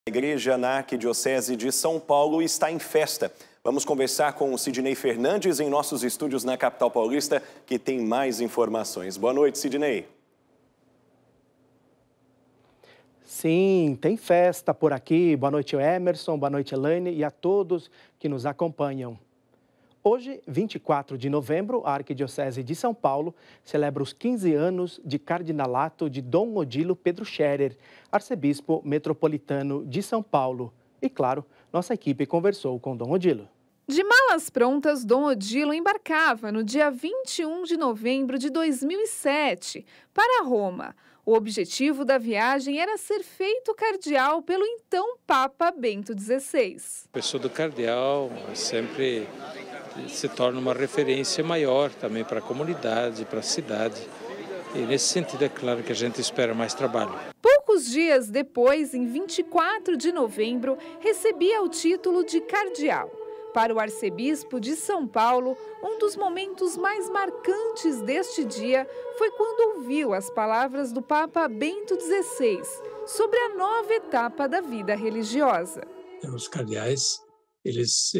A igreja na Arquidiocese de São Paulo está em festa. Vamos conversar com o Sidney Fernandes em nossos estúdios na capital paulista, que tem mais informações. Boa noite, Sidney. Sim, tem festa por aqui. Boa noite, Emerson, boa noite, Elaine e a todos que nos acompanham. Hoje, 24 de novembro, a Arquidiocese de São Paulo celebra os 15 anos de cardinalato de Dom Odilo Pedro Scherer, arcebispo metropolitano de São Paulo. E, claro, nossa equipe conversou com Dom Odilo. De malas prontas, Dom Odilo embarcava no dia 21 de novembro de 2007 para Roma. O objetivo da viagem era ser feito cardeal pelo então Papa Bento XVI. A pessoa do cardeal sempre se torna uma referência maior também para a comunidade, para a cidade. E nesse sentido é claro que a gente espera mais trabalho. Poucos dias depois, em 24 de novembro, recebia o título de cardeal. Para o arcebispo de São Paulo, um dos momentos mais marcantes deste dia foi quando ouviu as palavras do Papa Bento XVI sobre a nova etapa da vida religiosa. Os cardeais, eles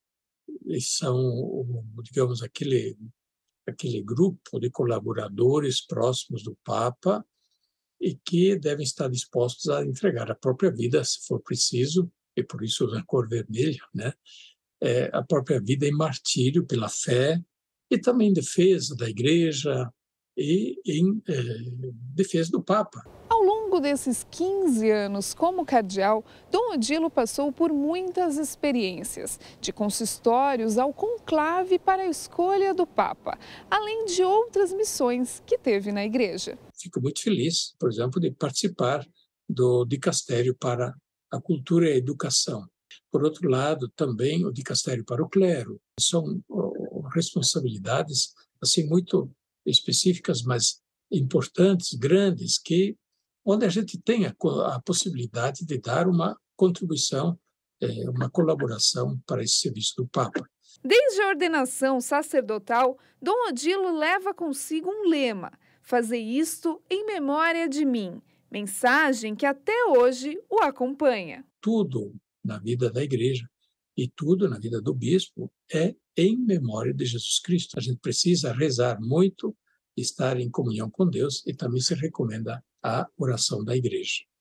são, digamos, aquele grupo de colaboradores próximos do Papa e que devem estar dispostos a entregar a própria vida, se for preciso, e por isso a cor vermelha, né? A própria vida em martírio pela fé e também em defesa da Igreja e em defesa do Papa. Ao longo desses 15 anos como cardeal, Dom Odilo passou por muitas experiências, de consistórios ao conclave para a escolha do Papa, além de outras missões que teve na Igreja. Fico muito feliz, por exemplo, de participar do dicastério para a cultura e a educação. Por outro lado, também o dicastério para o clero. São responsabilidades assim muito específicas, mas importantes, grandes, onde a gente tem a possibilidade de dar uma contribuição, uma colaboração para esse serviço do Papa. Desde a ordenação sacerdotal, Dom Odilo leva consigo um lema: fazer isto em memória de mim, mensagem que até hoje o acompanha. Tudo na vida da Igreja e tudo na vida do bispo é em memória de Jesus Cristo. A gente precisa rezar muito, estar em comunhão com Deus e também se recomenda a oração da Igreja.